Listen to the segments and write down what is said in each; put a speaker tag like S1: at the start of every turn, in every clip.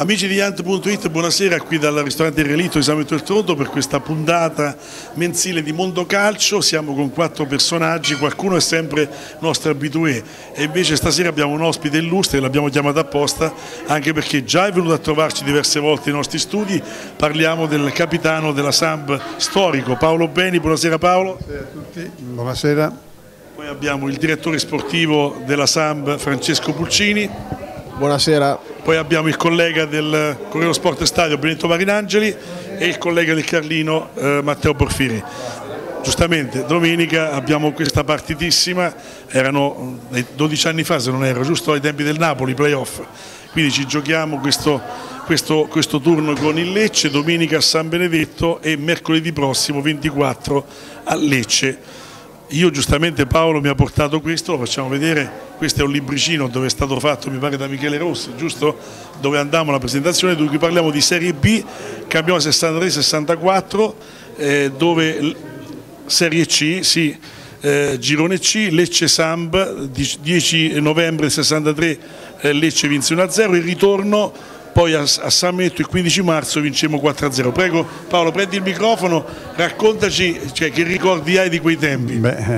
S1: Amici di Ant.it, buonasera qui dal ristorante Il Relitto di San Benedetto del Tronto per questa puntata mensile di Mondo Calcio. Siamo con 4 personaggi, qualcuno è sempre nostro abitué e invece stasera abbiamo un ospite illustre, l'abbiamo chiamato apposta anche perché già è venuto a trovarci diverse volte nei nostri studi. Parliamo del capitano della Samb storico, Paolo Beni. Buonasera Paolo.
S2: Buonasera a tutti. Buonasera.
S1: Poi abbiamo il direttore sportivo della Samb, Francesco Pulcini.
S3: Buonasera.
S1: Poi abbiamo il collega del Corriere dello Sport Stadio Benedetto Marinangeli e il collega del Carlino Matteo Porfiri. Giustamente domenica abbiamo questa partitissima, erano 12 anni fa se non erro, giusto ai tempi del Napoli, playoff, quindi ci giochiamo questo turno con il Lecce, domenica a San Benedetto e mercoledì prossimo 24 a Lecce. Io giustamente Paolo mi ha portato questo, lo facciamo vedere, questo è un libricino dove è stato fatto mi pare da Michele Rossi, giusto? Dove andiamo alla presentazione, dove parliamo di Serie B, campione 63-64, dove Serie C, sì, Girone C, Lecce Samb, 10 novembre 63 Lecce vinse 1-0, il ritorno poi a San Benedetto il 15 marzo vincemmo 4-0. Prego Paolo, prendi il microfono, raccontaci che ricordi hai di quei tempi.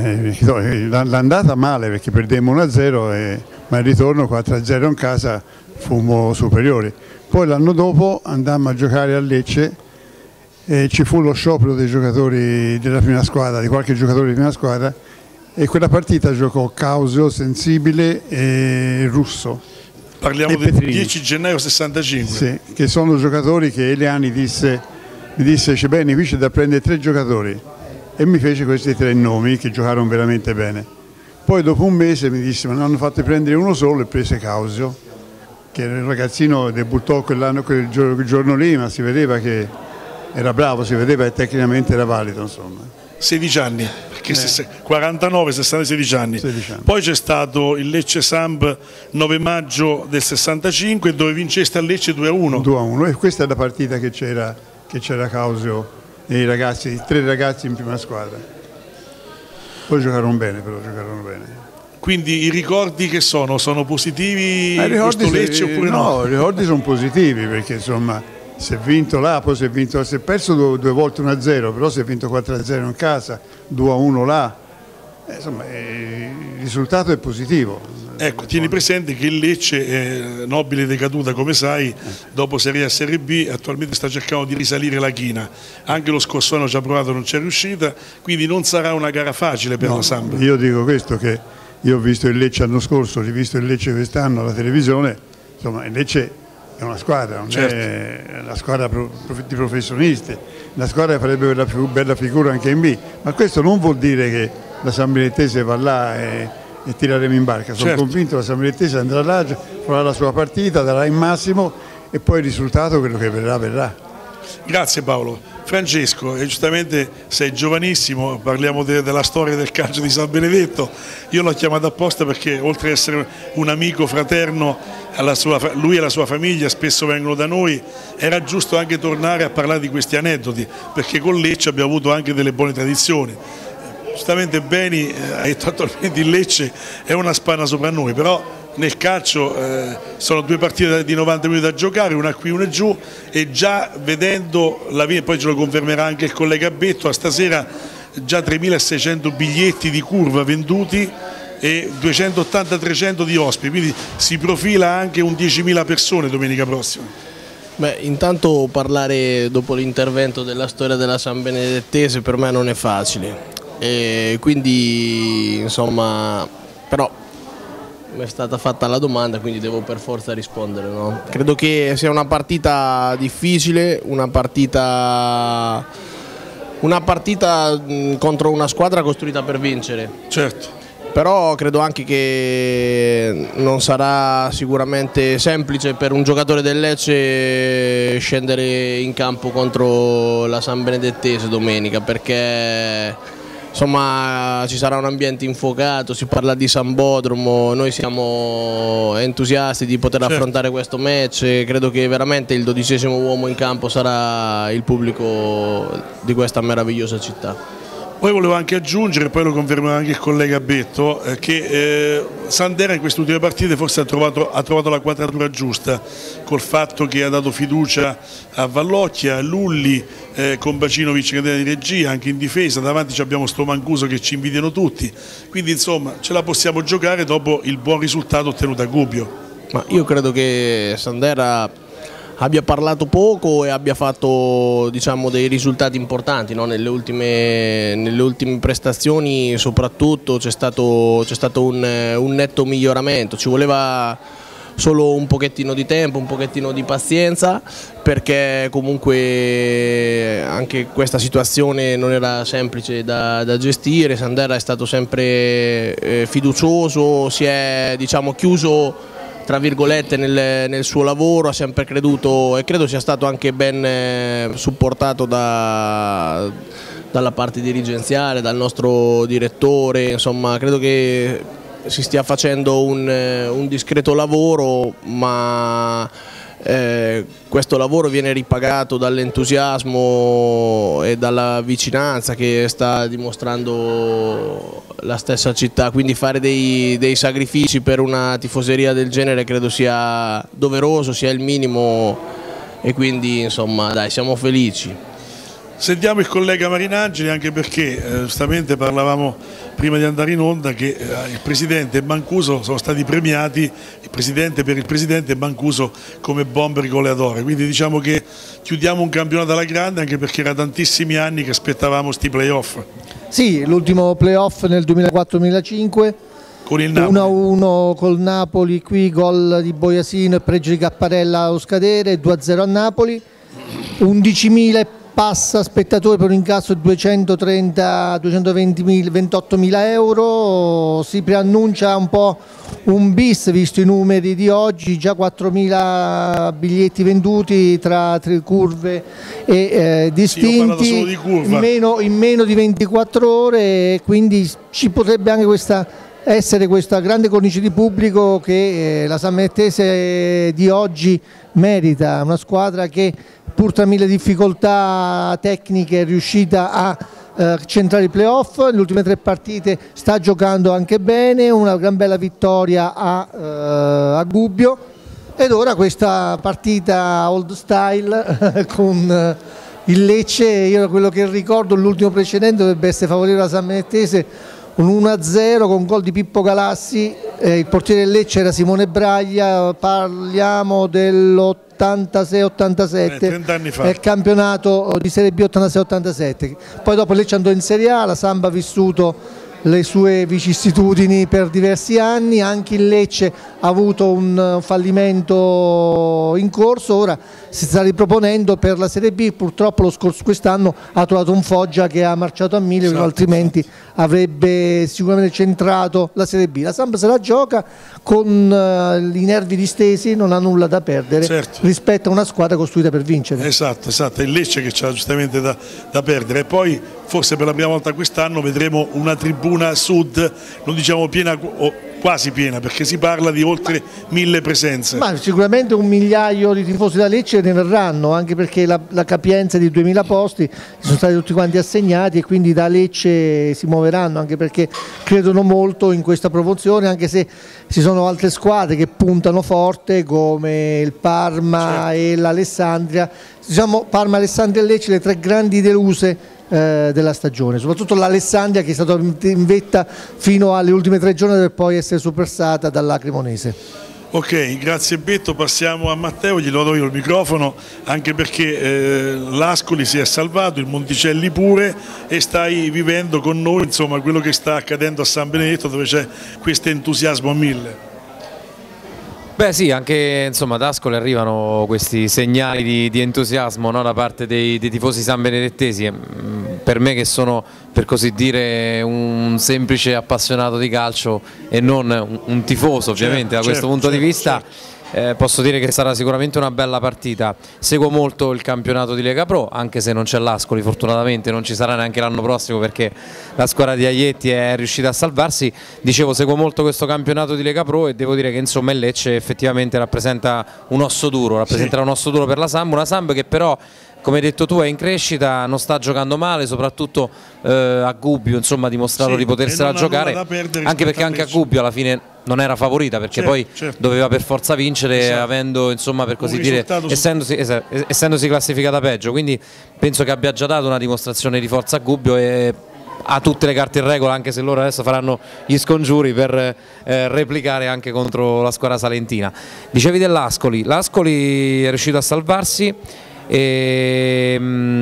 S2: L'andata male perché perdemmo 1-0, ma il ritorno 4-0 in casa fummo superiori. Poi l'anno dopo andammo a giocare a Lecce e ci fu lo sciopero dei giocatori della prima squadra, di qualche giocatore di prima squadra, e quella partita giocò Causio, Sensibile e Russo.
S1: Parliamo del 10 gennaio 65.
S2: Sì, che sono giocatori che Eliani mi disse c'è bene, qui c'è da prendere 3 giocatori e mi fece questi 3 nomi che giocarono veramente bene. Poi dopo un mese mi disse ma ne hanno fatto prendere uno solo e prese Causio, che il ragazzino debuttò quell'anno, quel giorno lì, ma si vedeva che era bravo, si vedeva che tecnicamente era valido, insomma.
S1: 16 anni, perché 49, 60, 16 anni. Poi c'è stato il Lecce Samb 9 maggio del 65 dove vinceste a Lecce 2-1.
S2: 2-1 e questa è la partita che c'era Causio e i ragazzi, 3 ragazzi in prima squadra. Poi giocarono bene,
S1: Quindi i ricordi che sono positivi questo Lecce oppure no?
S2: No, i ricordi sono positivi perché insomma si è vinto là, poi si è perso due volte 1-0, però si è vinto 4-0 in casa, 2-1 là, insomma il risultato è positivo.
S1: Ecco, tieni presente che il Lecce è nobile decaduta, come sai, dopo Serie A e Serie B, attualmente sta cercando di risalire la china. Anche lo scorso anno ci ha provato, non c'è riuscita, quindi non sarà una gara facile per la Samb.
S2: Io dico questo, che io ho visto il Lecce l'anno scorso, ho rivisto il Lecce quest'anno alla televisione, insomma il Lecce è una squadra, non è una squadra di professionisti, una squadra che farebbe la più bella figura anche in B, ma questo non vuol dire che la San Benedettese va là e tireremo in barca. Sono convinto che la San Benedettese andrà là, farà la sua partita, darà il massimo e poi il risultato, quello che verrà, verrà.
S1: Grazie Paolo. Francesco, giustamente sei giovanissimo, parliamo della storia del calcio di San Benedetto. Io l'ho chiamato apposta perché oltre ad essere un amico fraterno, lui e la sua famiglia spesso vengono da noi, era giusto anche tornare a parlare di questi aneddoti, perché con Lecce abbiamo avuto anche delle buone tradizioni. Giustamente Beni ha detto attualmente il Lecce è una spanna sopra noi, però nel calcio sono 2 partite di 90 minuti da giocare, una qui, una giù, e già vedendo la via, poi ce lo confermerà anche il collega Betto, a stasera già 3.600 biglietti di curva venduti e 280-300 di ospiti, quindi si profila anche un 10.000 persone domenica prossima.
S3: Beh, intanto parlare dopo l'intervento della storia della San Benedettese per me non è facile, e quindi insomma, però mi è stata fatta la domanda, quindi devo per forza rispondere, no? Credo che sia una partita difficile, una partita contro una squadra costruita per vincere.
S1: Certo.
S3: Però credo anche che non sarà sicuramente semplice per un giocatore del Lecce scendere in campo contro la San Benedettese domenica, perché insomma ci sarà un ambiente infuocato, si parla di Sambodromo, noi siamo entusiasti di poter affrontare questo match e credo che veramente il 12° uomo in campo sarà il pubblico di questa meravigliosa città.
S1: Poi volevo anche aggiungere, poi lo confermerà anche il collega Betto, che Sandera in queste ultime partite forse ha trovato la quadratura giusta, col fatto che ha dato fiducia a Vallocchia, a Lulli, con Bacinovic che è di regia, anche in difesa, davanti abbiamo sto Mancuso che ci invidiano tutti, quindi insomma ce la possiamo giocare dopo il buon risultato ottenuto a Gubbio.
S3: Ma io credo che Sandera abbia parlato poco e abbia fatto, diciamo, dei risultati importanti, no? Nelle ultime prestazioni soprattutto c'è stato un netto miglioramento, ci voleva solo un pochettino di tempo, un pochettino di pazienza, perché comunque anche questa situazione non era semplice da gestire. Sandera è stato sempre fiducioso, si è, diciamo, chiuso tra virgolette nel suo lavoro, ha sempre creduto e credo sia stato anche ben supportato dalla parte dirigenziale, dal nostro direttore, insomma credo che si stia facendo un discreto lavoro, ma questo lavoro viene ripagato dall'entusiasmo e dalla vicinanza che sta dimostrando la stessa città, quindi fare dei sacrifici per una tifoseria del genere credo sia doveroso, sia il minimo, e quindi insomma dai, siamo felici.
S1: Sentiamo il collega Marinangeli, anche perché giustamente parlavamo prima di andare in onda che il Presidente e Mancuso sono stati premiati, il Presidente e Mancuso come bomber goleadore, quindi diciamo che chiudiamo un campionato alla grande, anche perché era tantissimi anni che aspettavamo sti playoff.
S4: Sì, l'ultimo playoff nel 2004-2005
S1: con il Napoli
S4: 1-1 col Napoli, qui gol di Boiasino e pareggio di Capparella allo scadere, 2-0 a Napoli, 11.000 passa spettatori per un incasso di 228.000 euro, si preannuncia un po' un bis visto i numeri di oggi, già 4.000 biglietti venduti tra curve e distinti,
S1: sì, di curva.
S4: in meno di 24 ore, quindi ci potrebbe anche essere questa grande cornice di pubblico che la Sammanettese di oggi merita, una squadra che pur tra mille difficoltà tecniche è riuscita a centrare i playoff, le ultime 3 partite sta giocando anche bene, una gran bella vittoria a Gubbio, ed ora questa partita old style con il Lecce. Io quello che ricordo, l'ultimo precedente dovrebbe essere favorevole alla Sammanettese, un 1-0 con gol di Pippo Galassi, il portiere del Lecce era Simone Braglia, parliamo dell'86-87,
S1: 30 anni fa.
S4: È il campionato di Serie B 86-87, poi dopo il Lecce andò in Serie A, la Samb ha vissuto le sue vicissitudini per diversi anni, anche il Lecce ha avuto un fallimento in corso, ora si sta riproponendo per la Serie B, purtroppo quest'anno ha trovato un Foggia che ha marciato a mille, esatto, altrimenti avrebbe sicuramente centrato la Serie B. La Samp se la gioca con i nervi distesi, non ha nulla da perdere, certo, rispetto a una squadra costruita per vincere.
S1: Esatto, è il Lecce che c'ha giustamente da perdere, e poi forse per la prima volta quest'anno vedremo una tribuna sud, non diciamo piena o quasi piena, perché si parla di oltre 1000 presenze.
S4: Ma sicuramente 1 migliaio di tifosi da Lecce ne verranno, anche perché la capienza di 2000 posti sono stati tutti quanti assegnati, e quindi da Lecce si muoveranno, anche perché credono molto in questa promozione, anche se ci sono altre squadre che puntano forte come il Parma, certo, e l'Alessandria. Diciamo Parma, Alessandria e Lecce le 3 grandi deluse della stagione, soprattutto l'Alessandria che è stata in vetta fino alle ultime 3 giornate per poi essere superstata dalla Cremonese.
S1: Ok, grazie Betto, passiamo a Matteo, gli do io il microfono, anche perché l'Ascoli si è salvato, il Monticelli pure, e stai vivendo con noi insomma quello che sta accadendo a San Benedetto, dove c'è questo entusiasmo a 1000.
S5: Beh sì, anche insomma da Ascoli arrivano questi segnali di entusiasmo, no, da parte dei tifosi sambenedettesi. Per me, che sono per così dire un semplice appassionato di calcio e non un tifoso ovviamente, da questo punto di vista, posso dire che sarà sicuramente una bella partita. Seguo molto il campionato di Lega Pro, anche se non c'è l'Ascoli, fortunatamente non ci sarà neanche l'anno prossimo perché la squadra di Aglietti è riuscita a salvarsi. Dicevo, seguo molto questo campionato di Lega Pro e devo dire che insomma il Lecce effettivamente rappresenta un osso duro, rappresenterà un osso duro per la Samb, una Samb che però come hai detto tu è in crescita, non sta giocando male, soprattutto a Gubbio insomma ha dimostrato di potersela giocare, anche perché anche a Gubbio alla fine non era favorita, perché poi doveva per forza vincere, avendo insomma per così dire essendosi classificata peggio, quindi penso che abbia già dato una dimostrazione di forza a Gubbio e ha tutte le carte in regola, anche se loro adesso faranno gli scongiuri per replicare anche contro la squadra salentina. Dicevi dell'Ascoli, l'Ascoli è riuscito a salvarsi e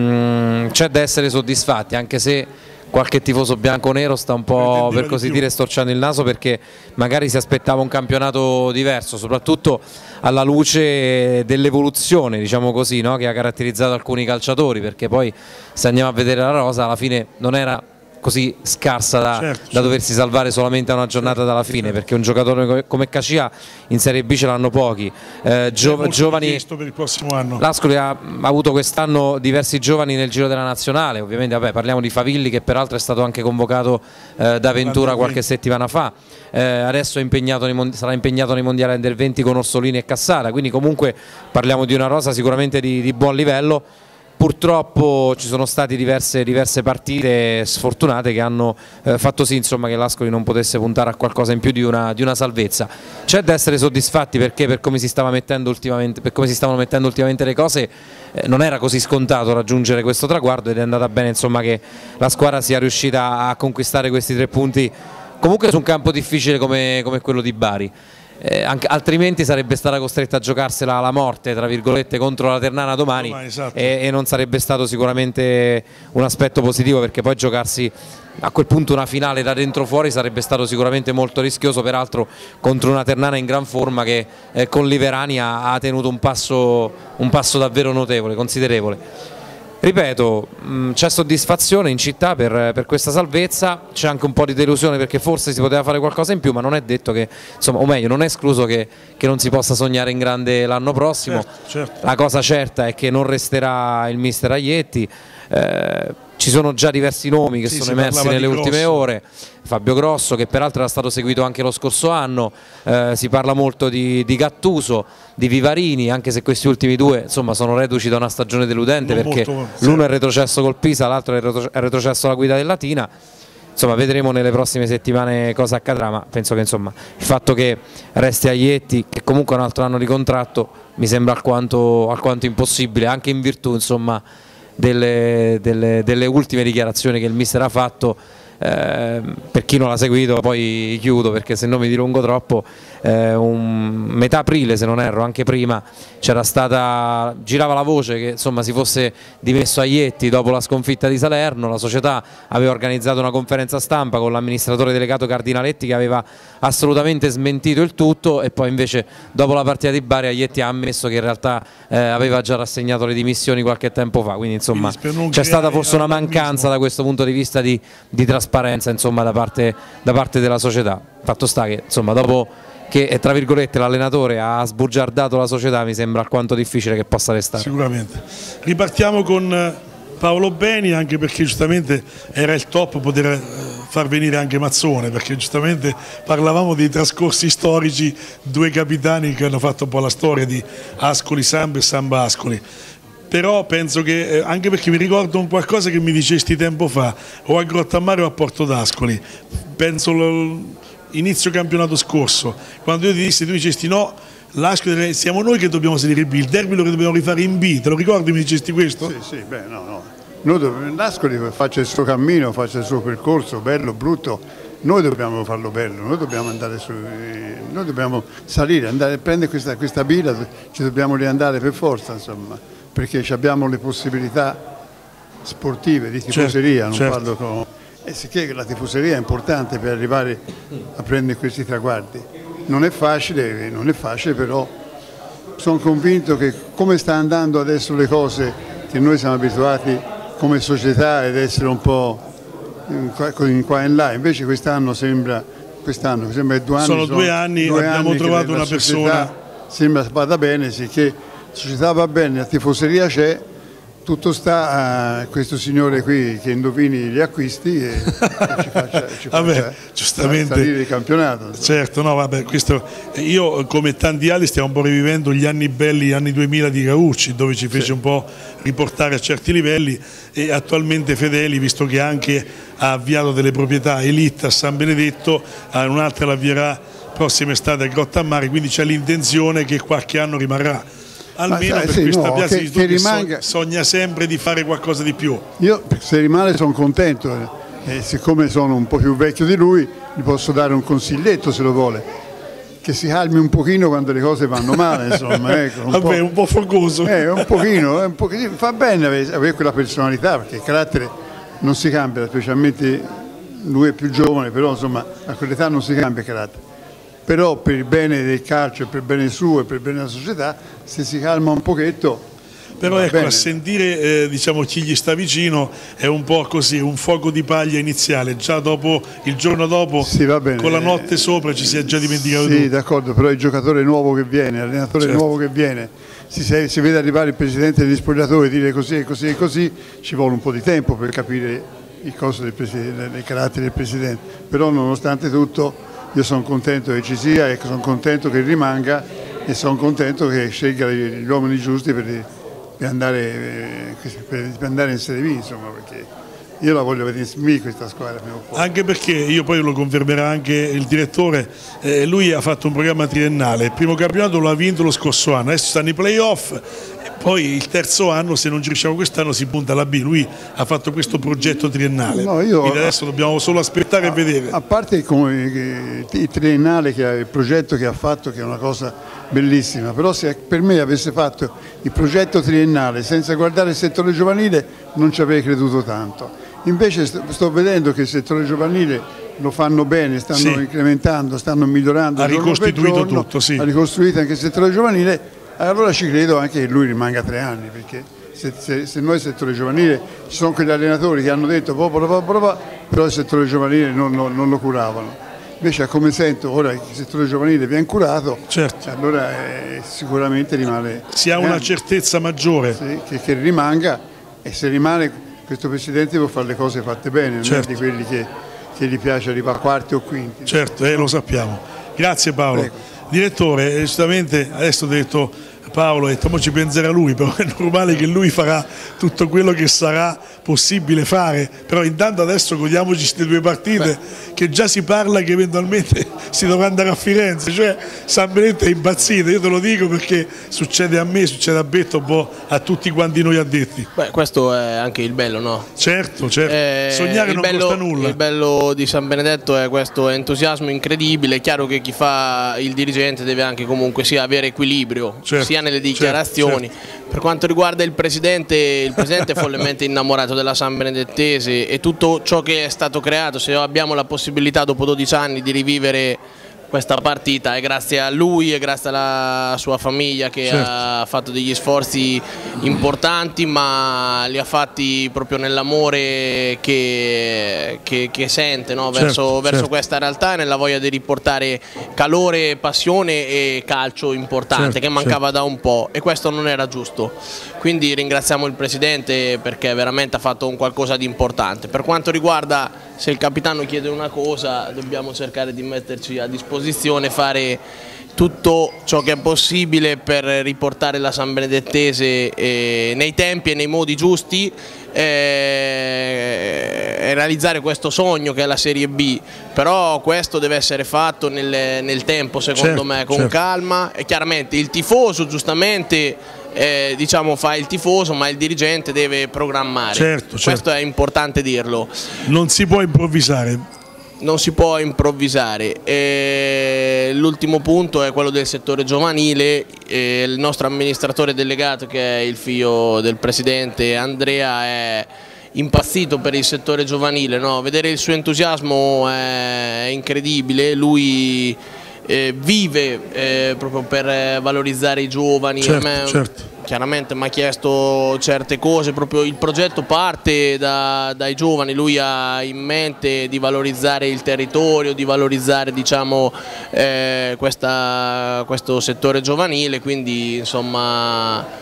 S5: c'è da essere soddisfatti, anche se qualche tifoso bianconero sta un po' per così dire storciando il naso, perché magari si aspettava un campionato diverso, soprattutto alla luce dell'evoluzione, diciamo così, no? Che ha caratterizzato alcuni calciatori, perché poi se andiamo a vedere la rosa alla fine non era così scarsa da doversi salvare solamente a una giornata dalla fine, perché un giocatore come Cacia in Serie B ce l'hanno pochi, giovani.
S1: Per il prossimo anno.
S5: L'Ascoli ha avuto quest'anno diversi giovani nel giro della nazionale, ovviamente parliamo di Favilli, che peraltro è stato anche convocato da Ventura qualche settimana fa, adesso è sarà impegnato nei mondiali Under 20 con Orsolini e Cassara, quindi comunque parliamo di una rosa sicuramente di buon livello. Purtroppo ci sono state diverse partite sfortunate che hanno fatto sì insomma, che l'Ascoli non potesse puntare a qualcosa in più di una salvezza. C'è da essere soddisfatti, perché per come si stavano mettendo ultimamente le cose non era così scontato raggiungere questo traguardo, ed è andata bene insomma, che la squadra sia riuscita a conquistare questi 3 punti comunque su un campo difficile come quello di Bari. Altrimenti sarebbe stata costretta a giocarsela alla morte tra virgolette contro la Ternana domani, e non sarebbe stato sicuramente un aspetto positivo, perché poi giocarsi a quel punto una finale da dentro fuori sarebbe stato sicuramente molto rischioso, peraltro contro una Ternana in gran forma che con Liverani ha tenuto un passo davvero notevole, considerevole. Ripeto, c'è soddisfazione in città per questa salvezza, c'è anche un po' di delusione perché forse si poteva fare qualcosa in più, ma non è detto che, insomma, o meglio, non è escluso che non si possa sognare in grande l'anno prossimo.
S1: Certo.
S5: La cosa certa è che non resterà il mister Aglietti, ci sono già diversi nomi che sono emersi nelle ultime ore. Fabio Grosso, che peraltro era stato seguito anche lo scorso anno, si parla molto di Gattuso, di Vivarini, anche se questi ultimi due insomma sono reduci da una stagione deludente, perché l'uno è retrocesso col Pisa, l'altro è retrocesso alla guida del Latina. Insomma, vedremo nelle prossime settimane cosa accadrà, ma penso che insomma, il fatto che resti Aglietti, che comunque ha un altro anno di contratto, mi sembra alquanto impossibile, anche in virtù insomma, delle ultime dichiarazioni che il mister ha fatto. Per chi non l'ha seguito, poi chiudo perché se no mi dilungo troppo, metà aprile se non erro, anche prima girava la voce che insomma si fosse dimesso Aglietti dopo la sconfitta di Salerno. La società aveva organizzato una conferenza stampa con l'amministratore delegato Cardinaletti, che aveva assolutamente smentito il tutto, e poi invece dopo la partita di Bari Aglietti ha ammesso che in realtà aveva già rassegnato le dimissioni qualche tempo fa, quindi insomma c'è stata forse una mancanza da questo punto di vista di trasparenza insomma, da parte della società. Fatto sta che insomma, dopo che tra virgolette l'allenatore ha sbugiardato la società, mi sembra alquanto difficile che possa restare.
S1: Sicuramente. Ripartiamo con Paolo Beni, anche perché giustamente era il top poter far venire anche Mazzone, perché giustamente parlavamo dei trascorsi storici, 2 capitani che hanno fatto un po' la storia di Ascoli Samba e Samba Ascoli. Però penso che, anche perché mi ricordo un qualcosa che mi dicesti tempo fa, o a Grottammare o a Porto d'Ascoli, penso inizio campionato scorso, quando io ti dissi, tu dicesti no, l'Ascoli siamo noi che dobbiamo salire in B, il derby lo dobbiamo rifare in B, te lo ricordi, mi dicesti questo?
S2: Sì, beh, no. L'Ascoli faccia il suo cammino, faccia il suo percorso, bello, brutto, noi dobbiamo farlo bello, noi dobbiamo andare noi dobbiamo salire, andare a prendere questa bila, ci dobbiamo riandare per forza, insomma, perché abbiamo le possibilità sportive di tifoseria, parlo con... E sicché la tifoseria è importante per arrivare a prendere questi traguardi. Non è facile, però sono convinto che come sta andando adesso le cose, che noi siamo abituati come società ad essere un po' in qua e là, invece quest'anno sembra 2 anni.
S1: Sono 2 anni, abbiamo trovato una persona.
S2: Sembra vada bene, sicché la società va bene, la tifoseria c'è, tutto sta a questo signore qui che indovini gli acquisti e ci faccia
S1: giustamente
S2: salire il campionato. Insomma.
S1: Certo, no, vabbè, io come tanti altri stiamo un po' rivivendo gli anni belli, gli anni 2000 di Raucci, dove ci fece un po' riportare a certi livelli, e attualmente Fedeli, visto che anche ha avviato delle proprietà elite a San Benedetto, un'altra l'avvierà prossima estate a Grottammare, quindi c'è l'intenzione che qualche anno rimarrà. Almeno per questa piazza di studio sogna sempre di fare qualcosa di più.
S2: Io se rimane sono contento e siccome sono un po' più vecchio di lui gli posso dare un consiglietto se lo vuole, che si calmi un pochino quando le cose vanno male, insomma, ecco,
S1: un po' focoso.
S2: Un pochino, fa bene avere quella personalità, perché il carattere non si cambia, specialmente lui è più giovane, però insomma a quell'età non si cambia il carattere. Però per il bene del calcio, per il bene suo e per il bene della società, se si calma un pochetto.
S1: Però ecco, a sentire diciamo, chi gli sta vicino è un po' così, un fuoco di paglia iniziale, già dopo, il giorno dopo, sì, con la notte sopra ci si è già dimenticato tutto.
S2: Sì, d'accordo, però il giocatore nuovo che viene, l'allenatore nuovo che viene, si vede arrivare il presidente degli spogliatori e dire così e così e così, ci vuole un po' di tempo per capire il costo del carattere del presidente, però nonostante tutto io sono contento che ci sia e sono contento che rimanga e sono contento che scelga gli uomini giusti per andare in Serie B, insomma, perché io la voglio vedere in questa squadra.
S1: Anche perché, io poi lo confermerà anche il direttore, lui ha fatto un programma triennale, il primo campionato lo ha vinto lo scorso anno, adesso stanno i playoff. Poi il terzo anno, se non ci riusciamo quest'anno, si punta alla B. Lui ha fatto questo progetto triennale. Quindi adesso dobbiamo solo aspettare e vedere.
S2: A parte il triennale, il progetto che ha fatto, che è una cosa bellissima, però se per me avesse fatto il progetto triennale senza guardare il settore giovanile non ci avrei creduto tanto. Invece sto vedendo che il settore giovanile lo fanno bene, stanno incrementando, stanno migliorando.
S1: Ha ricostituito tutto, sì.
S2: Ha ricostruito anche il settore giovanile. Allora ci credo anche che lui rimanga 3 anni, perché se noi il settore giovanile, ci sono quegli allenatori che hanno detto però il settore giovanile non lo curavano. Invece come sento ora il settore giovanile viene curato, allora sicuramente rimane.
S1: Si ha una certezza maggiore.
S2: Sì, che rimanga, e se rimane questo presidente può fare le cose fatte bene, non è di quelli che gli piace arrivare a quarti o quinti.
S1: Certo, lo sappiamo. Grazie Paolo.
S2: Prego.
S1: Direttore, giustamente adesso ho detto Paolo, mo ci penserà lui, però è normale che lui farà tutto quello che sarà possibile fare, però intanto adesso godiamoci queste 2 partite che già si parla che eventualmente si dovrà andare a Firenze, cioè San Benedetto è impazzito, io te lo dico perché succede a me, succede a Betto, un po' a tutti quanti noi addetti.
S3: Questo è anche il bello, no?
S1: Certo, sognare non costa nulla.
S3: Il bello di San Benedetto è questo entusiasmo incredibile. È chiaro che chi fa il dirigente deve anche comunque avere equilibrio, sia nelle dichiarazioni. Per quanto riguarda il presidente è follemente innamorato della San Benedettese e tutto ciò che è stato creato. Se abbiamo la possibilità dopo 12 anni di rivivere questa partita è grazie a lui e grazie alla sua famiglia che ha fatto degli sforzi importanti, ma li ha fatti proprio nell'amore che sente, no? verso questa realtà, e nella voglia di riportare calore, passione e calcio importante che mancava da un po', e questo non era giusto. Quindi ringraziamo il presidente perché veramente ha fatto un qualcosa di importante. Per quanto riguarda, se il capitano chiede una cosa, dobbiamo cercare di metterci a disposizione, fare tutto ciò che è possibile per riportare la San Benedettese nei tempi e nei modi giusti e realizzare questo sogno che è la Serie B. Però questo deve essere fatto nel tempo, secondo me, con calma, e chiaramente il tifoso giustamente diciamo fa il tifoso, ma il dirigente deve programmare. Questo è importante dirlo.
S1: Non si può improvvisare.
S3: Non si può improvvisare. L'ultimo punto è quello del settore giovanile. Il nostro amministratore delegato, che è il figlio del presidente Andrea, è impazzito per il settore giovanile, no? Vedere il suo entusiasmo è incredibile. Lui vive proprio per valorizzare i giovani. Chiaramente mi ha chiesto certe cose, proprio il progetto parte dai giovani. Lui ha in mente di valorizzare il territorio, di valorizzare, diciamo, questo settore giovanile, quindi insomma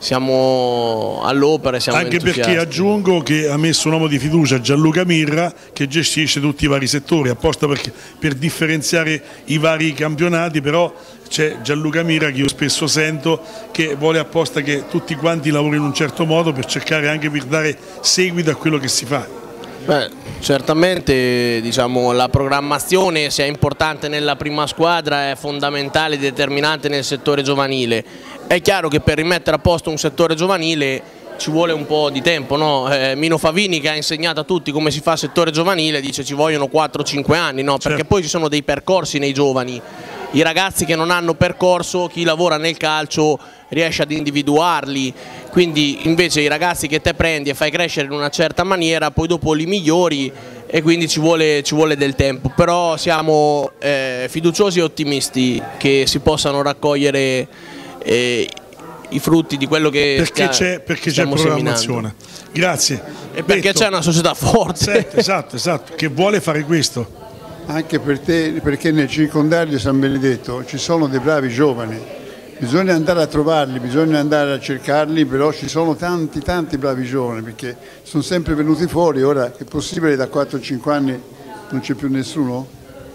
S3: siamo all'opera e siamo
S1: anche
S3: entusiasti.
S1: Perché aggiungo che ha messo un uomo di fiducia, Gianluca Mirra, che gestisce tutti i vari settori apposta per differenziare i vari campionati, però c'è Gianluca Mirra che io spesso sento che vuole apposta che tutti quanti lavorino in un certo modo per cercare anche per dare seguito a quello che si fa.
S3: Beh, certamente diciamo, la programmazione, sia importante nella prima squadra, è fondamentale e determinante nel settore giovanile. È chiaro che per rimettere a posto un settore giovanile ci vuole un po' di tempo, no? Mino Favini, che ha insegnato a tutti come si fa settore giovanile, dice ci vogliono 4-5 anni, no? Perché poi ci sono dei percorsi nei giovani. I ragazzi che non hanno percorso, chi lavora nel calcio riesce ad individuarli, quindi invece i ragazzi che te prendi e fai crescere in una certa maniera, poi dopo li migliori e quindi ci vuole del tempo, però siamo fiduciosi e ottimisti che si possano raccogliere i frutti di quello che stiamo
S1: programmazione. Grazie.
S3: E perché c'è una società forte.
S1: Esatto, che vuole fare questo.
S2: Anche perché nel circondario di San Benedetto ci sono dei bravi giovani, bisogna andare a trovarli, bisogna andare a cercarli, però ci sono tanti bravi giovani, perché sono sempre venuti fuori. Ora è possibile da 4-5 anni non c'è più nessuno?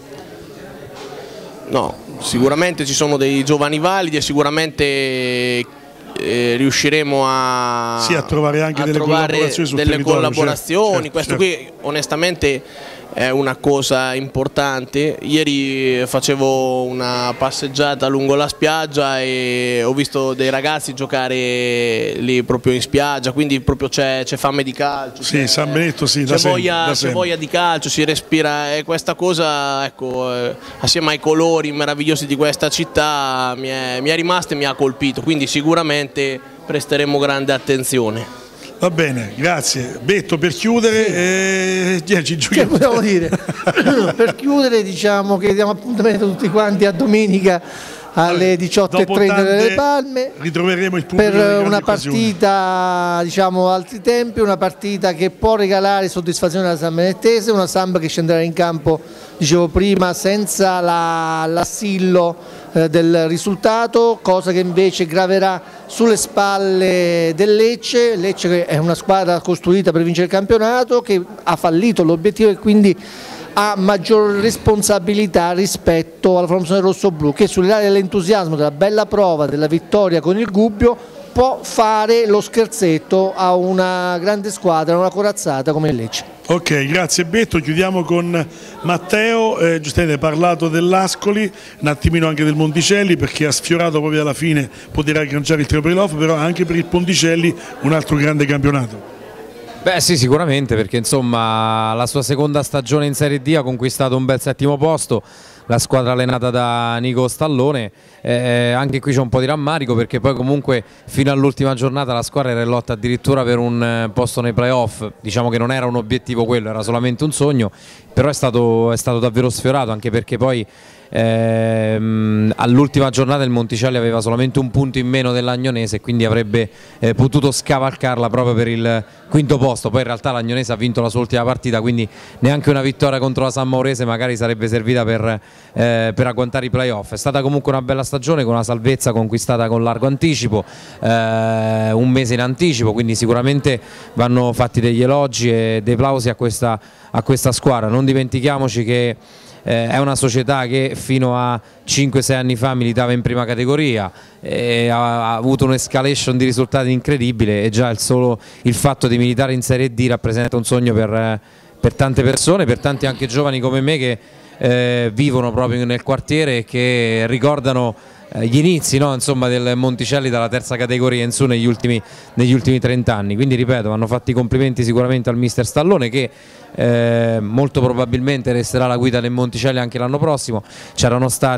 S3: No, sicuramente ci sono dei giovani validi e sicuramente riusciremo a
S1: trovare anche delle collaborazioni,
S3: certo, questo qui onestamente è una cosa importante. Ieri facevo una passeggiata lungo la spiaggia e ho visto dei ragazzi giocare lì proprio in spiaggia, quindi proprio c'è fame di calcio,
S1: San Benedetto
S3: c'è voglia di calcio, si respira, e questa cosa, ecco, assieme ai colori meravigliosi di questa città mi è rimasta e mi ha colpito, quindi sicuramente presteremo grande attenzione.
S1: Va bene, grazie. Betto, per chiudere, ci giochiamo.
S4: Che possiamo dire? Per chiudere diciamo che diamo appuntamento tutti quanti a domenica alle 18:30 delle Palme.
S1: Ritroveremo il pubblico
S4: per una partita, diciamo, altri tempi, una partita che può regalare soddisfazione alla San Benedettese, una Samp che scenderà in campo, dicevo prima, senza l'assillo del risultato, cosa che invece graverà sulle spalle del Lecce. Lecce che è una squadra costruita per vincere il campionato, che ha fallito l'obiettivo e quindi ha maggior responsabilità rispetto alla formazione rossoblu, che sull'area dell'entusiasmo, della bella prova, della vittoria con il Gubbio, può fare lo scherzetto a una grande squadra, una corazzata come il Lecce.
S1: Ok, grazie Betto. Chiudiamo con Matteo. Giustamente hai parlato dell'Ascoli, un attimino anche del Monticelli, perché ha sfiorato proprio alla fine poter agganciare il trio playoff, però anche per il Ponticelli un altro grande campionato.
S5: Beh sì, sicuramente, perché insomma la sua seconda stagione in Serie D ha conquistato un bel 7° posto, la squadra allenata da Nico Stallone. Anche qui c'è un po' di rammarico, perché poi comunque fino all'ultima giornata la squadra era in lotta addirittura per un posto nei playoff. Diciamo che non era un obiettivo quello, era solamente un sogno, però è stato davvero sfiorato, anche perché poi all'ultima giornata il Monticelli aveva solamente un punto in meno dell'Agnonese e quindi avrebbe potuto scavalcarla proprio per il 5° posto. Poi in realtà l'Agnonese ha vinto la sua ultima partita, quindi neanche una vittoria contro la San Maurese magari sarebbe servita per agguantare i playoff. È stata comunque una bella stagione, con una salvezza conquistata con largo anticipo, un mese in anticipo, quindi sicuramente vanno fatti degli elogi e dei plausi a questa squadra. Non dimentichiamoci che è una società che fino a 5-6 anni fa militava in prima categoria, ha avuto un'escalation di risultati incredibile, e già solo il fatto di militare in Serie D rappresenta un sogno per tante persone, per tanti anche giovani come me che vivono proprio nel quartiere e che ricordano gli inizi, no? Insomma, del Monticelli dalla terza categoria in su negli ultimi 30 anni. Quindi ripeto, vanno fatti i complimenti sicuramente al mister Stallone, che molto probabilmente resterà la guida del Monticelli anche l'anno prossimo. Ci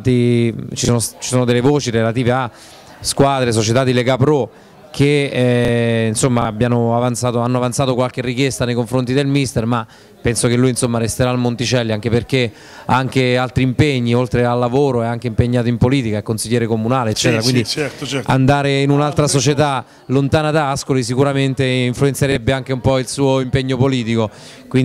S5: sono delle voci relative a squadre, società di Lega Pro che insomma hanno avanzato qualche richiesta nei confronti del mister, ma penso che lui insomma resterà al Monticelli, anche perché ha anche altri impegni, oltre al lavoro è anche impegnato in politica, è consigliere comunale eccetera, quindi
S1: certo.
S5: Andare in un'altra società lontana da Ascoli sicuramente influenzerebbe anche un po' il suo impegno politico,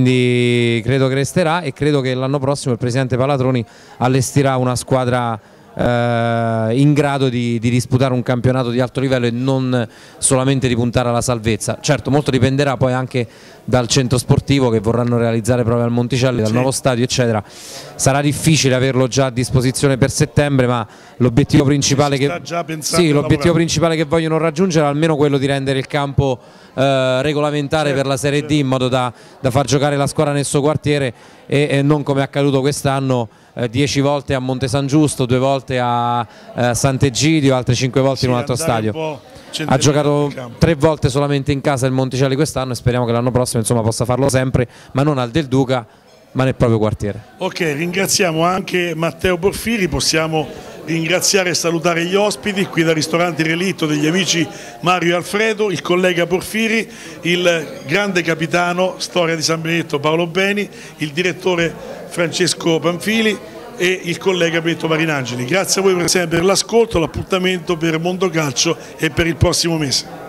S5: quindi credo che resterà, e credo che l'anno prossimo il presidente Palatroni allestirà una squadra in grado di disputare un campionato di alto livello e non solamente di puntare alla salvezza. Certo, molto dipenderà poi anche dal centro sportivo che vorranno realizzare proprio al Monticelli, dal nuovo stadio eccetera. Sarà difficile averlo già a disposizione per settembre, ma l'obiettivo principale principale che vogliono raggiungere è almeno quello di rendere il campo regolamentare per la Serie D, in modo da far giocare la squadra nel suo quartiere e non come è accaduto quest'anno 10 volte a Monte San Giusto, 2 volte a Sant'Egidio, altre 5 volte in un altro stadio. Ha giocato 3 volte solamente in casa il Monticelli quest'anno e speriamo che l'anno prossimo insomma possa farlo sempre, ma non al Del Duca ma nel proprio quartiere.
S1: Ok, ringraziamo anche Matteo Porfiri, possiamo ringraziare e salutare gli ospiti qui dal ristorante Relitto degli amici Mario e Alfredo, il collega Porfiri, il grande capitano storia di San Benedetto Paolo Beni, il direttore Francesco Panfili e il collega Benedetto Marinangeli. Grazie a voi per l'ascolto, l'appuntamento per Mondocalcio e per il prossimo mese.